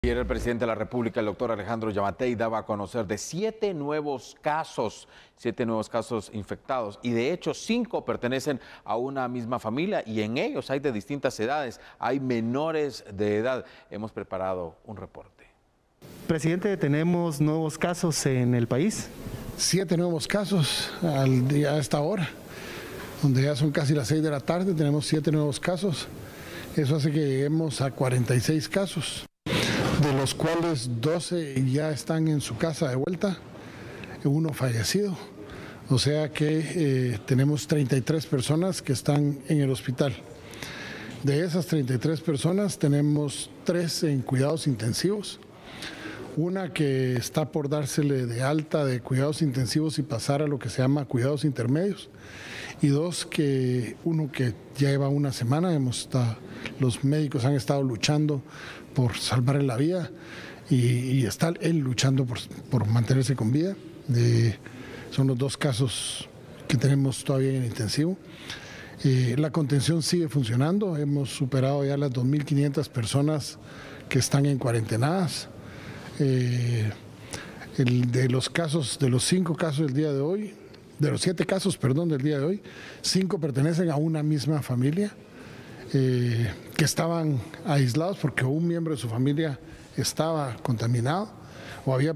Ayer el presidente de la República, el doctor Alejandro Yamatei, daba a conocer de 7 nuevos casos infectados, y de hecho 5 pertenecen a una misma familia y en ellos hay de distintas edades, hay menores de edad. Hemos preparado un reporte. Presidente, ¿tenemos nuevos casos en el país? 7 nuevos casos al día a esta hora, donde ya son casi las 6 de la tarde, tenemos 7 nuevos casos. Eso hace que lleguemos a 46 casos. De los cuales 12 ya están en su casa de vuelta, uno fallecido, o sea que tenemos 33 personas que están en el hospital. De esas 33 personas tenemos 3 en cuidados intensivos, una que está por dársele de alta de cuidados intensivos y pasar a lo que se llama cuidados intermedios, y uno que ya lleva una semana. Los médicos han estado luchando por salvarle la vida y está él luchando por mantenerse con vida. Son los 2 casos que tenemos todavía en intensivo. La contención sigue funcionando, hemos superado ya las 2.500 personas que están en cuarentenadas. De los 5 casos del día de hoy, de los 7 casos, perdón, del día de hoy, 5 pertenecen a una misma familia, que estaban aislados porque un miembro de su familia estaba contaminado o había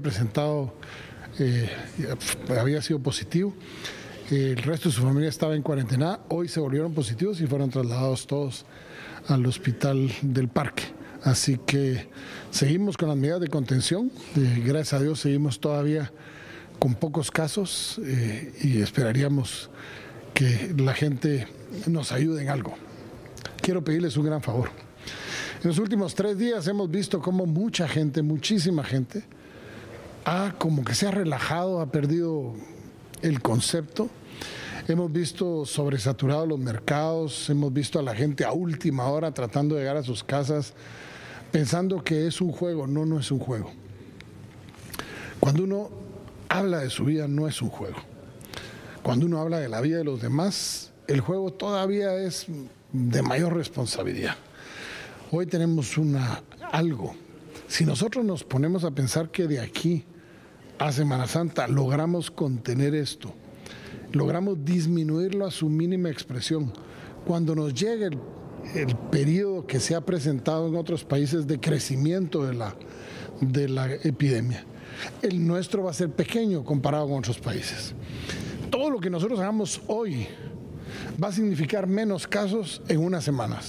sido positivo. El resto de su familia estaba en cuarentena. Hoy se volvieron positivos y fueron trasladados todos al hospital del Parque. Así que seguimos con las medidas de contención. Gracias a Dios seguimos todavía con pocos casos y esperaríamos que la gente nos ayude en algo. Quiero pedirles un gran favor. En los últimos 3 días hemos visto cómo mucha gente, muchísima gente, como que se ha relajado, ha perdido el concepto. Hemos visto sobresaturados los mercados, hemos visto a la gente a última hora tratando de llegar a sus casas, pensando que es un juego. No, no es un juego. Cuando uno habla de su vida, no es un juego. Cuando uno habla de la vida de los demás, el juego todavía es de mayor responsabilidad. Hoy tenemos algo. Si nosotros nos ponemos a pensar que de aquí a Semana Santa logramos contener esto, logramos disminuirlo a su mínima expresión, cuando nos llegue el periodo que se ha presentado en otros países de crecimiento de la epidemia, el nuestro va a ser pequeño comparado con otros países. Todo lo que nosotros hagamos hoy va a significar menos casos en unas semanas.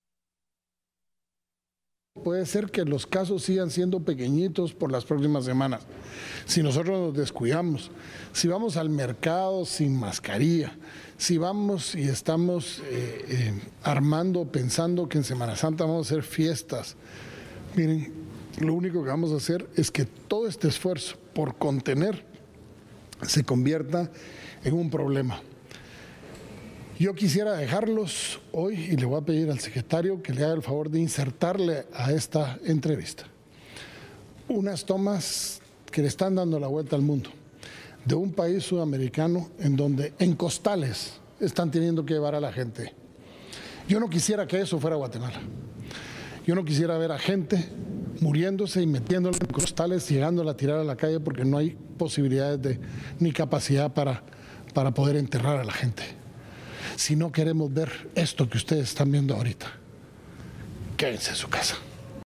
Puede ser que los casos sigan siendo pequeñitos por las próximas semanas, si nosotros nos descuidamos, si vamos al mercado sin mascarilla, si vamos y estamos pensando que en Semana Santa vamos a hacer fiestas. Miren, lo único que vamos a hacer es que todo este esfuerzo por contener se convierta en un problema. Yo quisiera dejarlos hoy y le voy a pedir al secretario que le haga el favor de insertarle a esta entrevista unas tomas que le están dando la vuelta al mundo, de un país sudamericano en donde en costales están teniendo que llevar a la gente. Yo no quisiera que eso fuera Guatemala. Yo no quisiera ver a gente muriéndose y metiéndola en costales, llegándola a tirar a la calle porque no hay posibilidades ni capacidad para poder enterrar a la gente. Si no queremos ver esto que ustedes están viendo ahorita, quédense en su casa.